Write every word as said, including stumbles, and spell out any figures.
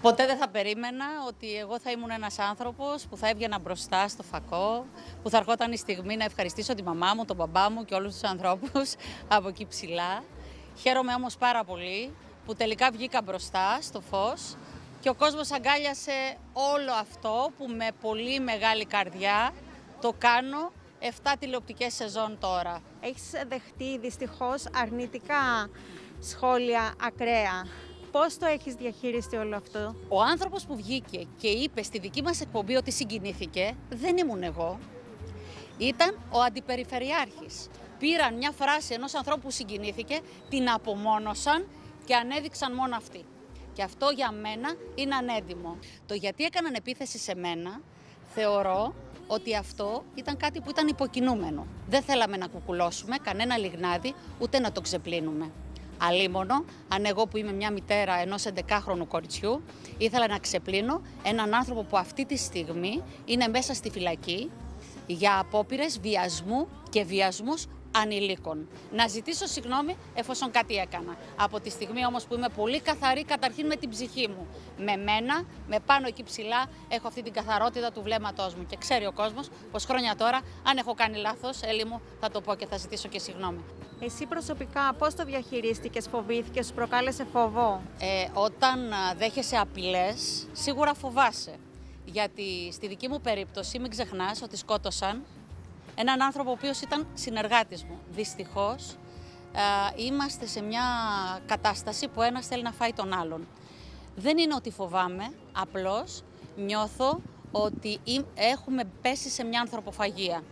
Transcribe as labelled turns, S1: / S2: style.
S1: Ποτέ δεν θα περίμενα ότι εγώ θα ήμουν ένας άνθρωπος που θα έβγαινα μπροστά στο φακό, που θα ερχόταν η στιγμή να ευχαριστήσω τη μαμά μου, τον μπαμπά μου και όλους τους ανθρώπους από εκεί ψηλά. Χαίρομαι όμως πάρα πολύ που τελικά βγήκα μπροστά στο φως και ο κόσμος αγκάλιασε όλο αυτό που με πολύ μεγάλη καρδιά το κάνω εφτά τηλεοπτικές σεζόν τώρα.
S2: Έχεις δεχτεί δυστυχώς αρνητικά σχόλια ακραία. Πώς το έχεις διαχειριστεί όλο αυτό?
S1: Ο άνθρωπος που βγήκε και είπε στη δική μας εκπομπή ότι συγκινήθηκε δεν ήμουν εγώ. Ήταν ο αντιπεριφερειάρχης. Πήραν μια φράση ενός ανθρώπου που συγκινήθηκε, την απομόνωσαν και ανέδειξαν μόνο αυτή. Και αυτό για μένα είναι ανέντιμο. Το γιατί έκαναν επίθεση σε μένα, θεωρώ ότι αυτό ήταν κάτι που ήταν υποκινούμενο. Δεν θέλαμε να κουκουλώσουμε κανένα λιγνάδι, ούτε να το ξεπλύνουμε. Αλίμονο, αν εγώ που είμαι μια μητέρα ενός εντεκάχρονου κοριτσιού, ήθελα να ξεπλύνω έναν άνθρωπο που αυτή τη στιγμή είναι μέσα στη φυλακή για απόπειρες βιασμού και βιασμούς ανηλίκων. Να ζητήσω συγγνώμη εφόσον κάτι έκανα. Από τη στιγμή όμως που είμαι πολύ καθαρή καταρχήν με την ψυχή μου. Με μένα, με πάνω εκεί ψηλά, έχω αυτή την καθαρότητα του βλέμματός μου. Και ξέρει ο κόσμος πως χρόνια τώρα, αν έχω κάνει λάθος, Έλλη μου, θα το πω και θα ζητήσω και συγγνώμη.
S2: Εσύ προσωπικά πώς το διαχειρίστηκες, φοβήθηκες, σου προκάλεσε φόβο?
S1: Ε, όταν α, δέχεσαι απειλές, σίγουρα φοβάσαι. Γιατί στη δική μου περίπτωση, μην ξεχνάς ότι σκότωσαν έναν άνθρωπο ο οποίος ήταν συνεργάτης μου. Δυστυχώς, ε, είμαστε σε μια κατάσταση που ένας θέλει να φάει τον άλλον. Δεν είναι ότι φοβάμαι, απλώς νιώθω ότι έχουμε πέσει σε μια ανθρωποφαγία.